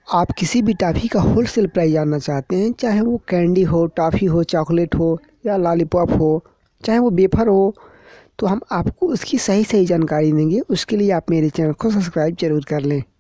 आप किसी भी टॉफ़ी का होलसेल प्राइस जानना चाहते हैं, चाहे वो कैंडी हो, टॉफ़ी हो, चॉकलेट हो या लॉलीपॉप हो, चाहे वो वेफर हो, तो हम आपको उसकी सही जानकारी देंगे। उसके लिए आप मेरे चैनल को सब्सक्राइब ज़रूर कर लें।